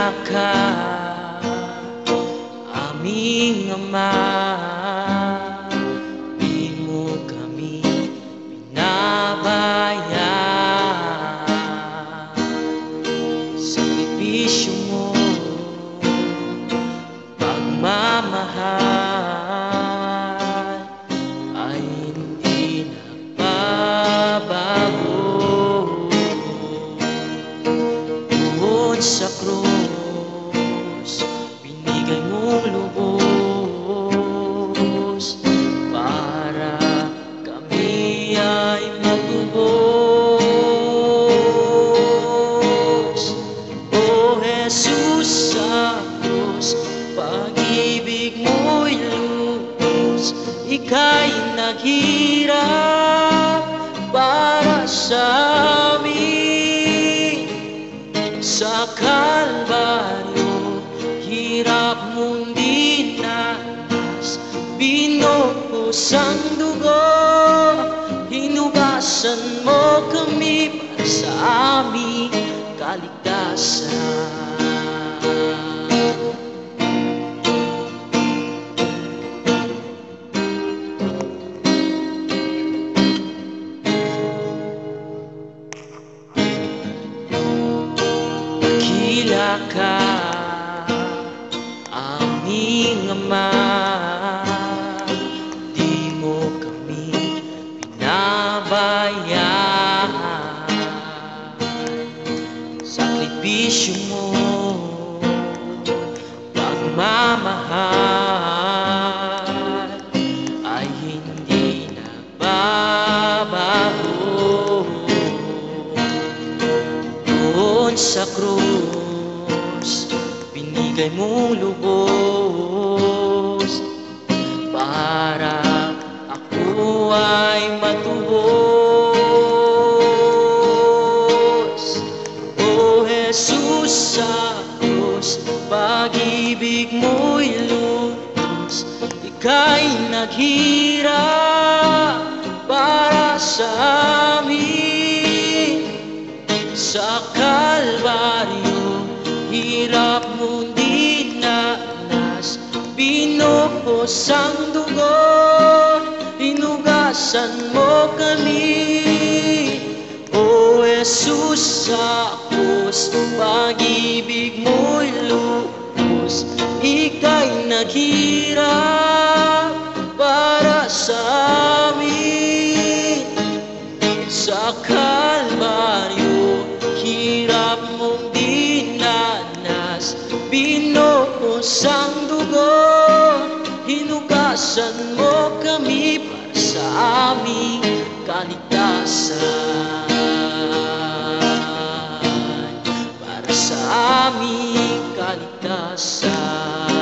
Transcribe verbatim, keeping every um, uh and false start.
ka, aming Ama. Di mo kami pinabayaan. Sakripisyo mo, pagmamahal ay hindi nagbabago. Bukod sa krus, binigay mong lubos para kami ay matubos. O Jesus, sa krus, pag-ibig mo'y lubos. Ika'y naghirap para sa amin. Sa Kalbaryo, hirap mong dinanas. Binubos ang dugo, hinugasan mo kami para sa aming kaligtasan. Dakila ka, aming Ama. Di mo kami pinabayaan. Sakripisyo mo, pagmamahal ay hindi nagbabago. Doon sa krus, binigay mong lubos para ako ay matubos. O Jesus, sa krus, pag-ibig mo'y lubos. Ika'y naghirap para sa amin. Sa Kalbaryo, hirap mong dinanas. Binubos ang dugo, hinugasan mo kami. O Jesus, sa krus, pag-ibig mo'y lubos. Ika'y naghirap para sa amin. Sa Kalbaryo, hirap mong dinanas. Binubos ang dugo, hinugasan mo kami para sa aming kaligtasan. Para sa aming kaligtasan.